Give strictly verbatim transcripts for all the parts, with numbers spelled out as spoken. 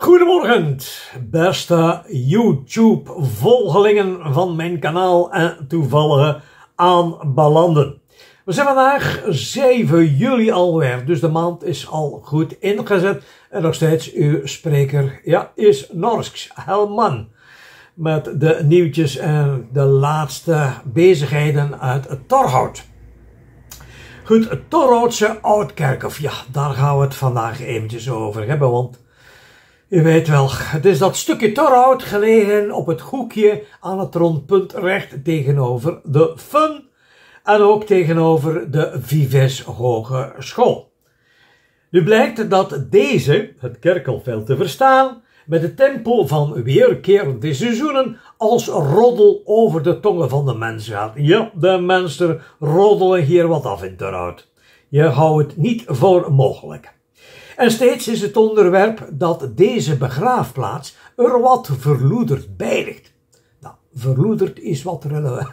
Goedemorgen, beste YouTube-volgelingen van mijn kanaal en toevallige aanbalanden. We zijn vandaag zeven juli alweer, dus de maand is al goed ingezet. En nog steeds uw spreker, ja, is Norsks Helman. Met de nieuwtjes en de laatste bezigheden uit het Torhout. Goed, het Torhoutse Oudkerkhof, ja, daar gaan we het vandaag eventjes over hebben, want u weet wel, het is dat stukje Torhout gelegen op het hoekje aan het rondpunt recht tegenover de Fun en ook tegenover de Vives Hogeschool. Nu blijkt dat deze, het kerkhof wel te verstaan, met de tempo van weerkerende seizoenen als roddel over de tongen van de mens gaat. Ja, de mensen roddelen hier wat af in Torhout. Je houdt het niet voor mogelijk. En steeds is het onderwerp dat deze begraafplaats er wat verloederd bij ligt. Nou, verloederd is wat,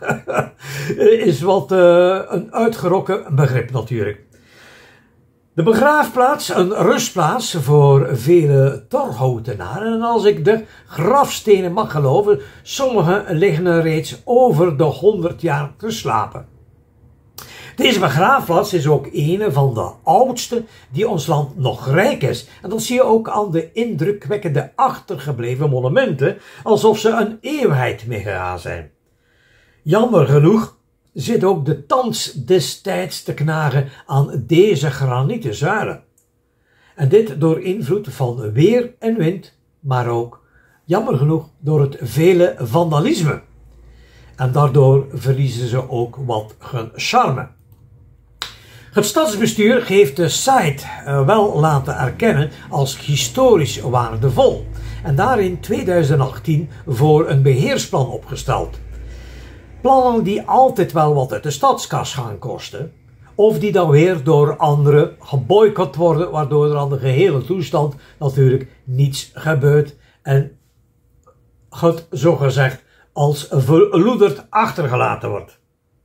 is wat uh, een uitgerokken begrip natuurlijk. De begraafplaats, een rustplaats voor vele Torhoutenaren. En als ik de grafstenen mag geloven, sommigen liggen er reeds over de honderd jaar te slapen. Deze begraafplaats is ook een van de oudste die ons land nog rijk is. En dat zie je ook aan de indrukwekkende achtergebleven monumenten, alsof ze een eeuwigheid meegegaan zijn. Jammer genoeg zit ook de thans destijds te knagen aan deze granieten zuilen. En dit door invloed van weer en wind, maar ook, jammer genoeg, door het vele vandalisme. En daardoor verliezen ze ook wat hun charme. Het stadsbestuur heeft de site wel laten erkennen als historisch waardevol en daar in tweeduizend achttien voor een beheersplan opgesteld. Plannen die altijd wel wat uit de stadskas gaan kosten, of die dan weer door anderen geboycott worden, waardoor er aan de gehele toestand natuurlijk niets gebeurt en het zogezegd als verloederd achtergelaten wordt.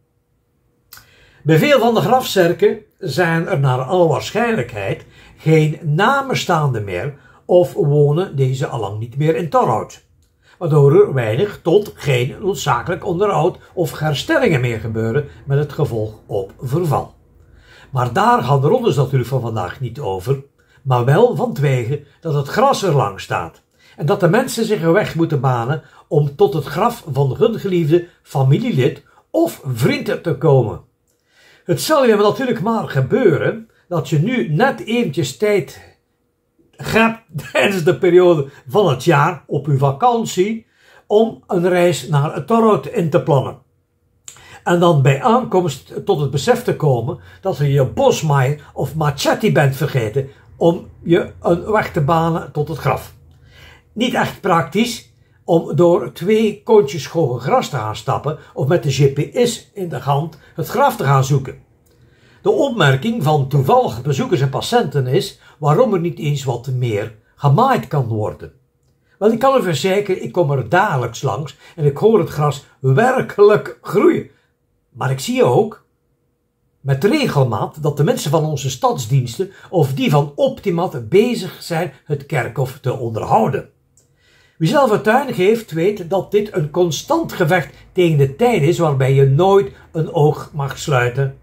Bij veel van de grafzerken zijn er naar alle waarschijnlijkheid geen namenstaanden meer of wonen deze allang niet meer in Torhout, waardoor er weinig tot geen noodzakelijk onderhoud of herstellingen meer gebeuren met het gevolg op verval. Maar daar gaan de rondes natuurlijk van vandaag niet over, maar wel vanwege dat het gras er lang staat en dat de mensen zich een weg moeten banen om tot het graf van hun geliefde familielid of vriend te komen. Het zal je natuurlijk maar gebeuren dat je nu net eventjes tijd hebt tijdens de periode van het jaar op uw vakantie om een reis naar het Torhout in te plannen. En dan bij aankomst tot het besef te komen dat je je bosmaaier of machete bent vergeten om je een weg te banen tot het graf. Niet echt praktisch om door twee kontjes hoge gras te gaan stappen of met de G P S in de hand het graf te gaan zoeken. De opmerking van toevallige bezoekers en patiënten is waarom er niet eens wat meer gemaaid kan worden. Wel, ik kan u verzekeren, ik kom er dagelijks langs en ik hoor het gras werkelijk groeien. Maar ik zie ook met regelmaat dat de mensen van onze stadsdiensten of die van Optimat bezig zijn het kerkhof te onderhouden. Wie zelf een tuin geeft, weet dat dit een constant gevecht tegen de tijd is waarbij je nooit een oog mag sluiten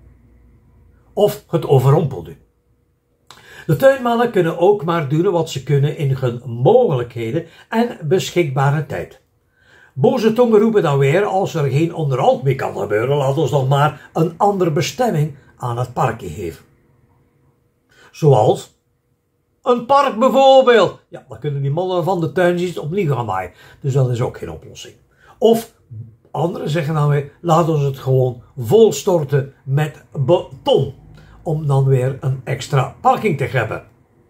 of het overrompelt u. De tuinmannen kunnen ook maar doen wat ze kunnen in hun mogelijkheden en beschikbare tijd. Boze tongen roepen dan weer, als er geen onderhoud meer kan gebeuren, laat ons nog maar een andere bestemming aan het parkje geven. Zoals een park bijvoorbeeld. Ja, dan kunnen die mannen van de tuindienst opnieuw gaan maaien. Dus dat is ook geen oplossing. Of anderen zeggen dan weer, laat ons het gewoon volstorten met beton. Om dan weer een extra parking te hebben.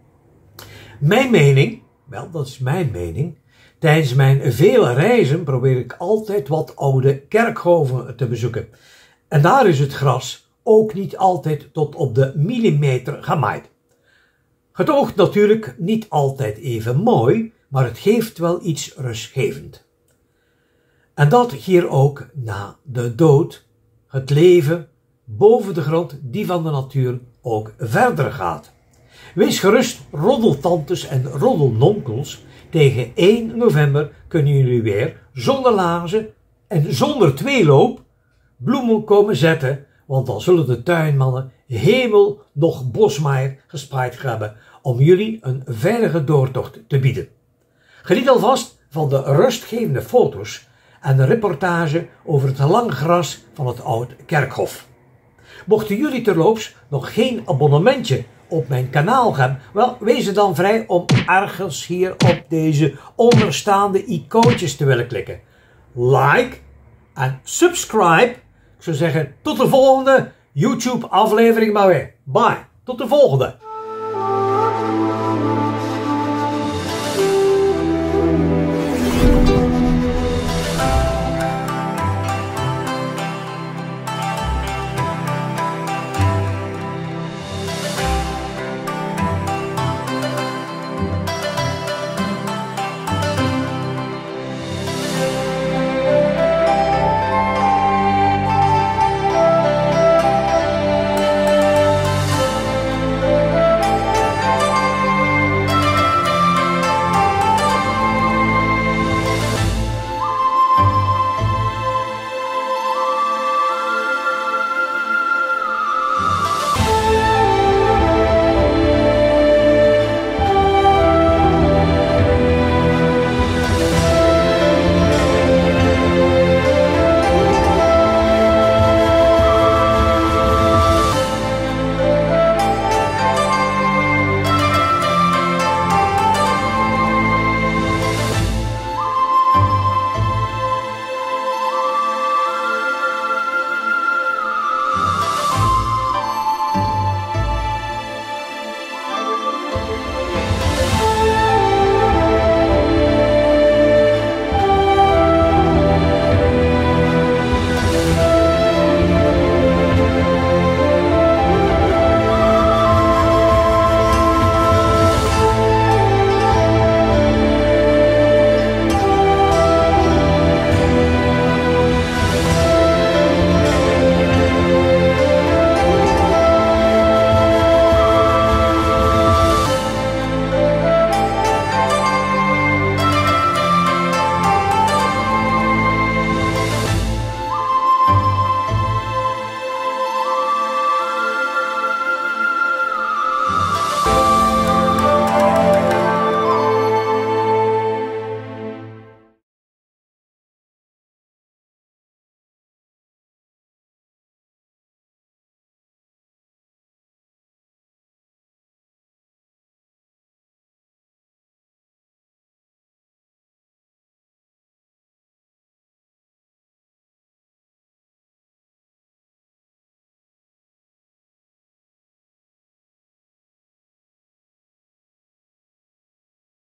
Mijn mening, wel dat is mijn mening, tijdens mijn vele reizen probeer ik altijd wat oude kerkhoven te bezoeken. En daar is het gras ook niet altijd tot op de millimeter gemaaid. Het oogt natuurlijk niet altijd even mooi, maar het geeft wel iets rustgevend. En dat hier ook na de dood, het leven boven de grond die van de natuur ook verder gaat. Wees gerust, roddeltantes en roddelnonkels. Tegen één november kunnen jullie weer zonder laarzen en zonder tweeloop bloemen komen zetten, want dan zullen de tuinmannen hemel nog bosmaaier gespreid hebben om jullie een veilige doortocht te bieden. Geniet alvast van de rustgevende foto's en de reportage over het lange gras van het Oud Kerkhof. Mochten jullie terloops nog geen abonnementje op mijn kanaal hebben, wel, wees er dan vrij om ergens hier op deze onderstaande icoontjes te willen klikken. Like en subscribe. Ik zou zeggen, tot de volgende YouTube aflevering maar weer. Bye, tot de volgende.